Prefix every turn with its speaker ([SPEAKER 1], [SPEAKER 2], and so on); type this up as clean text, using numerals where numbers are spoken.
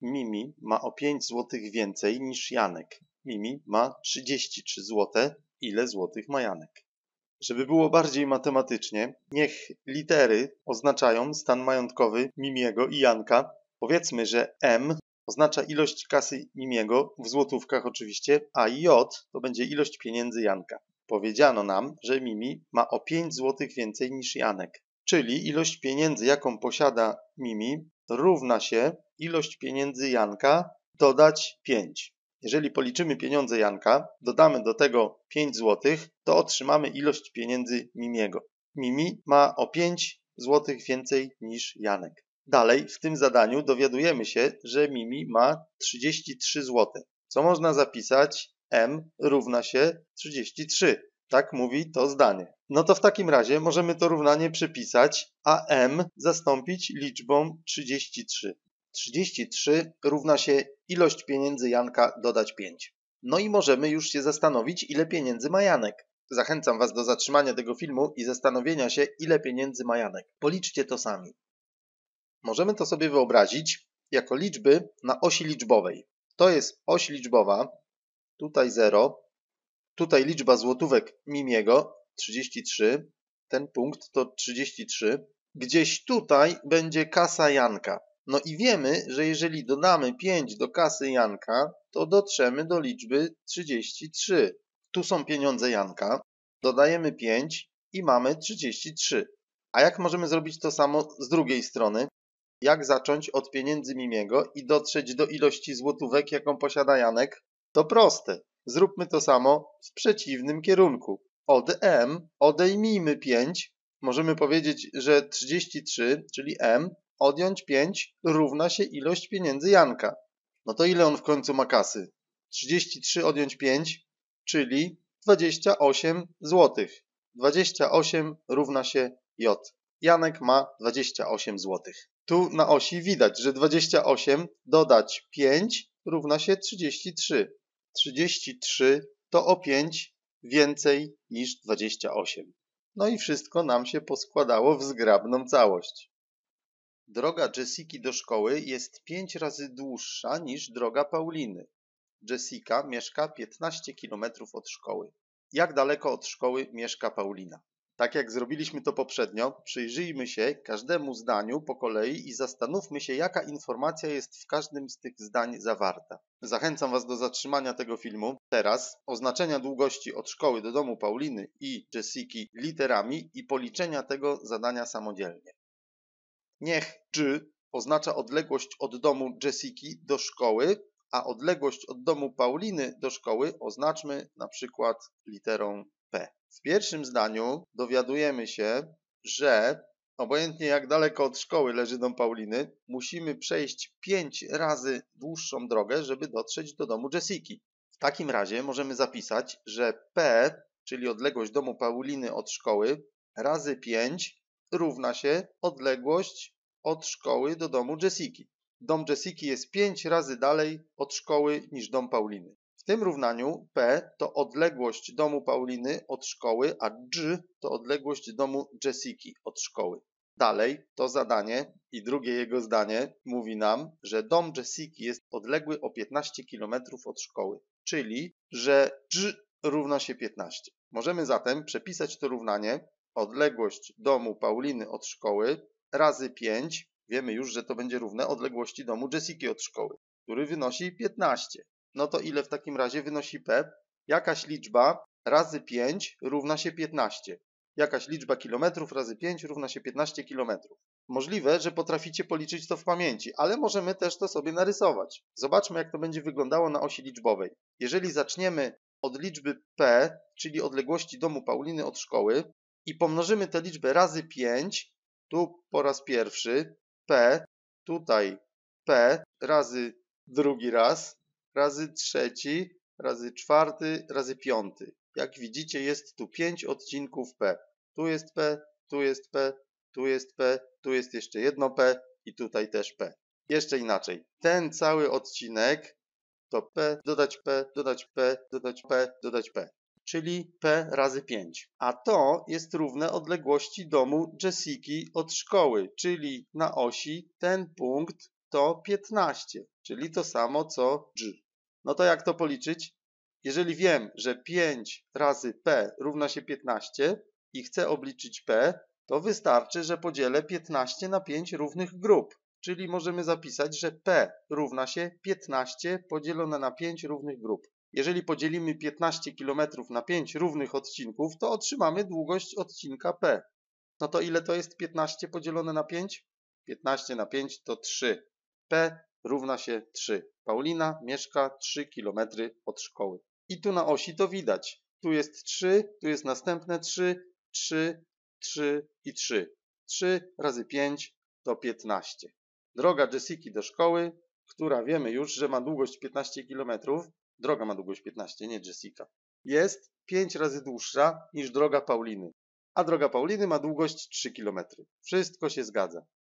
[SPEAKER 1] Mimi ma o 5 zł więcej niż Janek. Mimi ma 33 zł. Ile złotych ma Janek? Żeby było bardziej matematycznie, niech litery oznaczają stan majątkowy Mimiego i Janka. Powiedzmy, że M oznacza ilość kasy Mimiego, w złotówkach oczywiście, a J to będzie ilość pieniędzy Janka. Powiedziano nam, że Mimi ma o 5 zł więcej niż Janek, czyli ilość pieniędzy, jaką posiada Mimi, równa się ilość pieniędzy Janka dodać 5. Jeżeli policzymy pieniądze Janka, dodamy do tego 5 zł, to otrzymamy ilość pieniędzy Mimiego. Mimi ma o 5 zł więcej niż Janek. Dalej w tym zadaniu dowiadujemy się, że Mimi ma 33 zł. Co można zapisać? M równa się 33. Tak mówi to zdanie. No to w takim razie możemy to równanie przepisać, a M zastąpić liczbą 33. 33 równa się ilość pieniędzy Janka dodać 5. No i możemy już się zastanowić, ile pieniędzy ma Janek. Zachęcam Was do zatrzymania tego filmu i zastanowienia się, ile pieniędzy ma Janek. Policzcie to sami. Możemy to sobie wyobrazić jako liczby na osi liczbowej. To jest oś liczbowa, tutaj 0, tutaj liczba złotówek Mimiego, 33, ten punkt to 33. Gdzieś tutaj będzie kasa Janka. No i wiemy, że jeżeli dodamy 5 do kasy Janka, to dotrzemy do liczby 33. Tu są pieniądze Janka, dodajemy 5 i mamy 33. A jak możemy zrobić to samo z drugiej strony? Jak zacząć od pieniędzy Mimiego i dotrzeć do ilości złotówek, jaką posiada Janek? To proste. Zróbmy to samo w przeciwnym kierunku. Od M odejmijmy 5. Możemy powiedzieć, że 33, czyli M, odjąć 5 równa się ilość pieniędzy Janka. No to ile on w końcu ma kasy? 33 odjąć 5, czyli 28 zł. 28 równa się J. Janek ma 28 zł. Tu na osi widać, że 28 dodać 5 równa się 33. 33 to o 5 więcej niż 28. No i wszystko nam się poskładało w zgrabną całość. Droga Jessiki do szkoły jest 5 razy dłuższa niż droga Pauliny. Jessica mieszka 15 km od szkoły. Jak daleko od szkoły mieszka Paulina? Tak jak zrobiliśmy to poprzednio, przyjrzyjmy się każdemu zdaniu po kolei i zastanówmy się, jaka informacja jest w każdym z tych zdań zawarta. Zachęcam Was do zatrzymania tego filmu. Teraz oznaczenia długości od szkoły do domu Pauliny i Jessiki literami i policzenia tego zadania samodzielnie. Niech G oznacza odległość od domu Jessiki do szkoły, a odległość od domu Pauliny do szkoły oznaczmy na przykład literą P. W pierwszym zdaniu dowiadujemy się, że obojętnie jak daleko od szkoły leży dom Pauliny, musimy przejść 5 razy dłuższą drogę, żeby dotrzeć do domu Jessiki. W takim razie możemy zapisać, że P, czyli odległość domu Pauliny od szkoły, razy 5 równa się odległość od szkoły do domu Jessiki. Dom Jessiki jest 5 razy dalej od szkoły niż dom Pauliny. W tym równaniu P to odległość domu Pauliny od szkoły, a G to odległość domu Jessiki od szkoły. Dalej to zadanie i drugie jego zdanie mówi nam, że dom Jessiki jest odległy o 15 km od szkoły, czyli że G równa się 15. Możemy zatem przepisać to równanie odległość domu Pauliny od szkoły razy 5. Wiemy już, że to będzie równe odległości domu Jessiki od szkoły, który wynosi 15. No to ile w takim razie wynosi P? Jakaś liczba razy 5 równa się 15. Jakaś liczba kilometrów razy 5 równa się 15 kilometrów. Możliwe, że potraficie policzyć to w pamięci, ale możemy też to sobie narysować. Zobaczmy, jak to będzie wyglądało na osi liczbowej. Jeżeli zaczniemy od liczby P, czyli odległości domu Pauliny od szkoły i pomnożymy tę liczbę razy 5, tu po raz pierwszy P, tutaj P razy drugi raz, razy trzeci, razy czwarty, razy piąty. Jak widzicie, jest tu 5 odcinków P. Tu jest P, tu jest P, tu jest P, tu jest jeszcze jedno P i tutaj też P. Jeszcze inaczej. Ten cały odcinek to P, dodać P, dodać P, dodać P, dodać P. Czyli P razy 5. A to jest równe odległości domu Jessiki od szkoły, czyli na osi ten punkt to 15, czyli to samo co G. No to jak to policzyć? Jeżeli wiem, że 5 razy P równa się 15 i chcę obliczyć P, to wystarczy, że podzielę 15 na 5 równych grup. Czyli możemy zapisać, że P równa się 15 podzielone na 5 równych grup. Jeżeli podzielimy 15 km na 5 równych odcinków, to otrzymamy długość odcinka P. No to ile to jest 15 podzielone na 5? 15 na 5 to 3. P równa się 3. Paulina mieszka 3 km od szkoły. I tu na osi to widać. Tu jest 3, tu jest następne 3, 3, 3 i 3. 3 razy 5 to 15. Droga Jessiki do szkoły, która wiemy już, że ma długość 15 km, droga ma długość 15, nie Jessica, jest 5 razy dłuższa niż droga Pauliny. A droga Pauliny ma długość 3 km. Wszystko się zgadza.